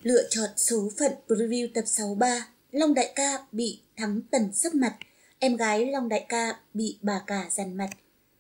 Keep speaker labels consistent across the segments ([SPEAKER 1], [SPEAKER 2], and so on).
[SPEAKER 1] Lựa chọn số phận preview tập 63, Long đại ca bị Thắng Tần sấp mặt, em gái Long đại ca bị bà cả dằn mặt.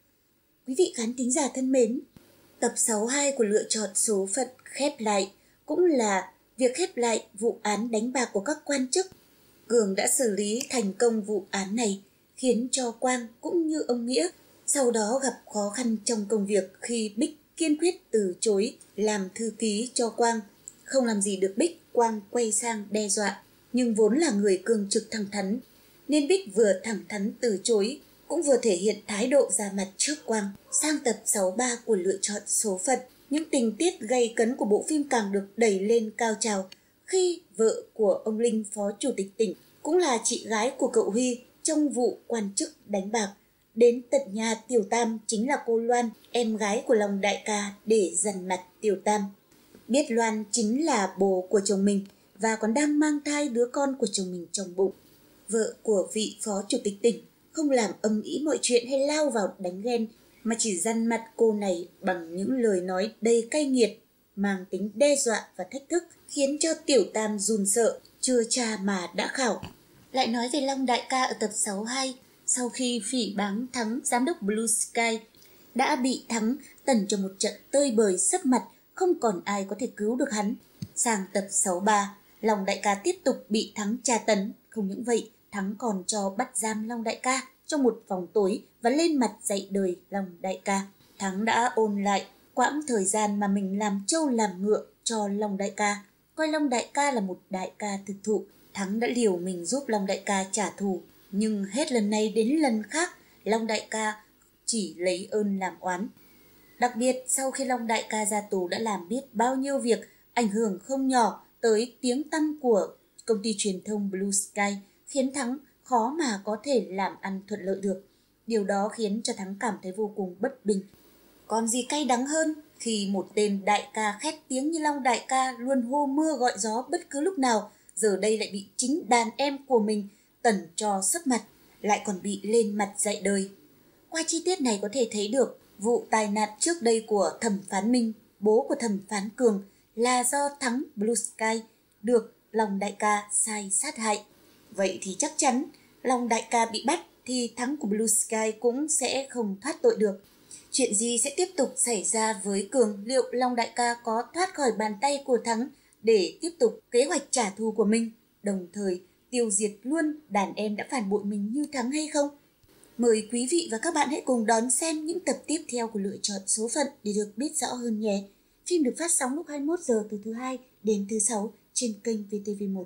[SPEAKER 1] Quý vị khán thính giả thân mến, tập 62 của Lựa chọn số phận khép lại cũng là việc khép lại vụ án đánh bạc của các quan chức. Cường đã xử lý thành công vụ án này, khiến cho Quang cũng như ông Nghĩa sau đó gặp khó khăn trong công việc khi Bích kiên quyết từ chối làm thư ký cho Quang. Không làm gì được Bích, Quang quay sang đe dọa, nhưng vốn là người cương trực thẳng thắn, nên Bích vừa thẳng thắn từ chối, cũng vừa thể hiện thái độ ra mặt trước Quang. Sang tập 63 của Lựa chọn số phận, những tình tiết gay cấn của bộ phim càng được đẩy lên cao trào khi vợ của ông Linh, phó chủ tịch tỉnh, cũng là chị gái của cậu Huy trong vụ quan chức đánh bạc, đến tận nhà Tiểu Tam, chính là cô Loan, em gái của Long đại ca, để dằn mặt Tiểu Tam. Biết Loan chính là bồ của chồng mình và còn đang mang thai đứa con của chồng mình trong bụng. Vợ của vị phó chủ tịch tỉnh không làm ầm ĩ mọi chuyện hay lao vào đánh ghen, mà chỉ dằn mặt cô này bằng những lời nói đầy cay nghiệt, mang tính đe dọa và thách thức, khiến cho Tiểu Tam run sợ, chưa cha mà đã khảo. Lại nói về Long đại ca ở tập 62, sau khi phỉ báng Thắng, giám đốc Blue Sky đã bị Thắng tần cho một trận tơi bời sấp mặt, không còn ai có thể cứu được hắn. Sang tập 63, Long đại ca tiếp tục bị Thắng tra tấn. Không những vậy, Thắng còn cho bắt giam Long đại ca trong một phòng tối và lên mặt dạy đời Long đại ca. Thắng đã ôn lại quãng thời gian mà mình làm trâu làm ngựa cho Long đại ca, coi Long đại ca là một đại ca thực thụ. Thắng đã liều mình giúp Long đại ca trả thù, nhưng hết lần này đến lần khác, Long đại ca chỉ lấy ơn làm oán. Đặc biệt sau khi Long đại ca ra tù đã làm biết bao nhiêu việc ảnh hưởng không nhỏ tới tiếng tăm của công ty truyền thông Blue Sky, khiến Thắng khó mà có thể làm ăn thuận lợi được. Điều đó khiến cho Thắng cảm thấy vô cùng bất bình. Còn gì cay đắng hơn khi một tên đại ca khét tiếng như Long đại ca luôn hô mưa gọi gió bất cứ lúc nào, giờ đây lại bị chính đàn em của mình tẩn cho sấp mặt, lại còn bị lên mặt dạy đời. Qua chi tiết này có thể thấy được vụ tai nạn trước đây của thẩm phán Minh, bố của thẩm phán Cường, là do Thắng Blue Sky được Long đại ca sai sát hại. Vậy thì chắc chắn Long đại ca bị bắt thì Thắng của Blue Sky cũng sẽ không thoát tội được. Chuyện gì sẽ tiếp tục xảy ra với Cường? Liệu Long đại ca có thoát khỏi bàn tay của Thắng để tiếp tục kế hoạch trả thù của mình, đồng thời tiêu diệt luôn đàn em đã phản bội mình như Thắng hay không? Mời quý vị và các bạn hãy cùng đón xem những tập tiếp theo của Lựa chọn số phận để được biết rõ hơn nhé. Phim được phát sóng lúc 21 giờ từ thứ Hai đến thứ Sáu trên kênh VTV1.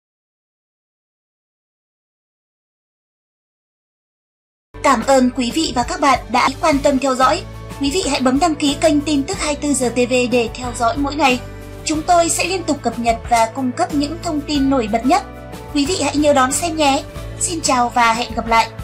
[SPEAKER 1] Cảm ơn quý vị và các bạn đã quan tâm theo dõi. Quý vị hãy bấm đăng ký kênh tin tức 24 giờ TV để theo dõi mỗi ngày. Chúng tôi sẽ liên tục cập nhật và cung cấp những thông tin nổi bật nhất. Quý vị hãy nhớ đón xem nhé. Xin chào và hẹn gặp lại.